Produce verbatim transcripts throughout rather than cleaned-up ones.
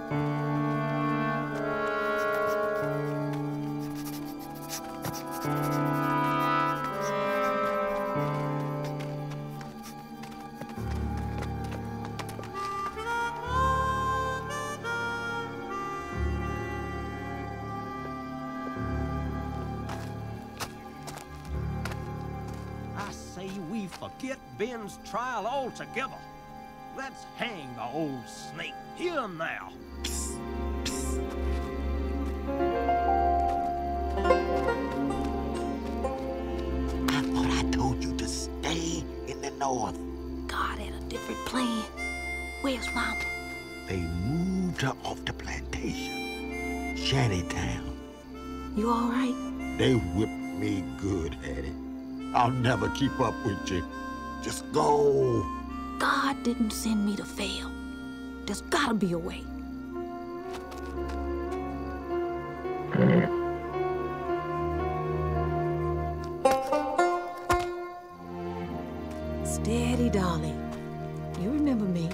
Forget Ben's trial altogether. Let's hang the old snake here and now. I thought I told you to stay in the north. God had a different plan. Where's Mama? They moved her off the plantation. Shantytown. You all right? They whipped me good, Hattie. I'll never keep up with you. Just go. God didn't send me to fail. There's gotta be a way. Steady, darling. You remember me.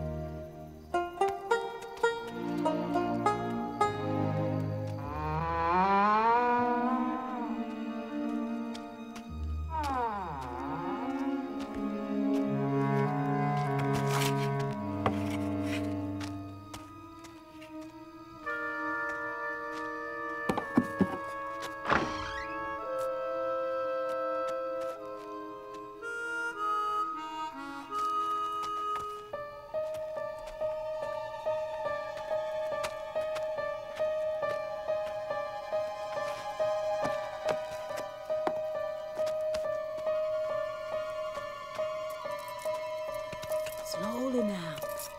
Slowly now.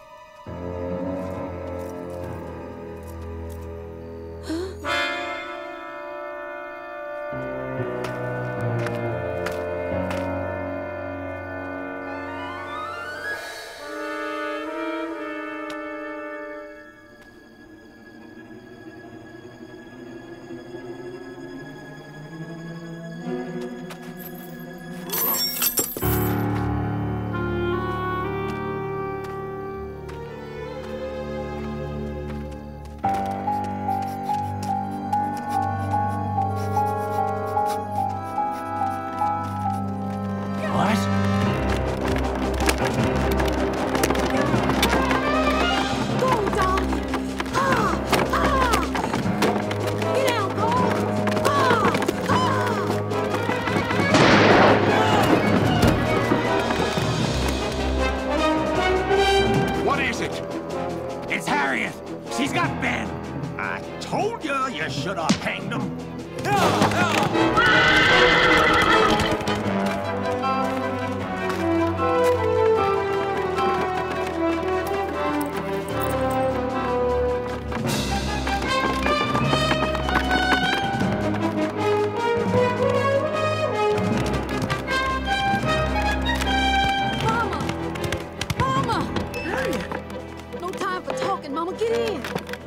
It's Harriet! She's got Ben! I told you you should have hanged him! Mama, get in.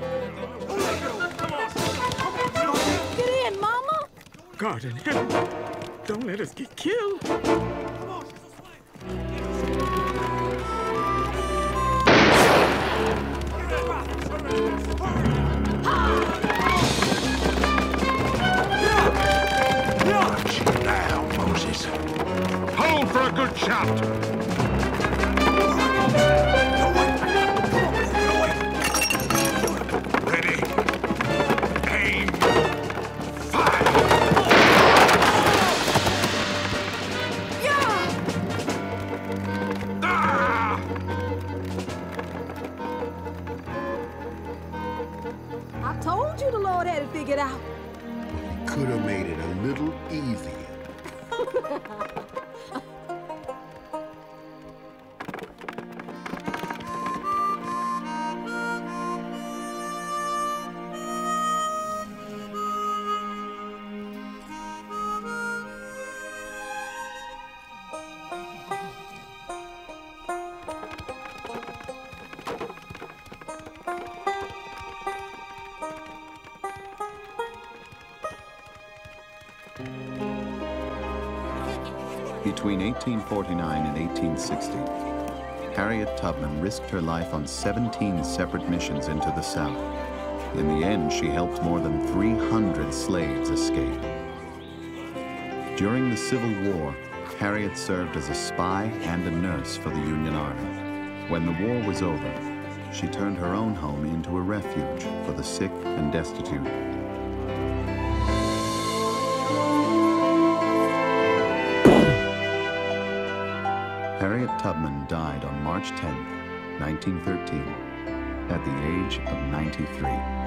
Get in, Mama. God in heaven, don't let us get killed. Watch now, Moses. Hold for a good shot. I told you the Lord had it figured out. Could have made it a little easier. Between eighteen forty-nine and eighteen sixty, Harriet Tubman risked her life on seventeen separate missions into the South. In the end, she helped more than three hundred slaves escape. During the Civil War, Harriet served as a spy and a nurse for the Union Army. When the war was over, she turned her own home into a refuge for the sick and destitute. Harriet Tubman died on March tenth, nineteen thirteen, at the age of ninety-three.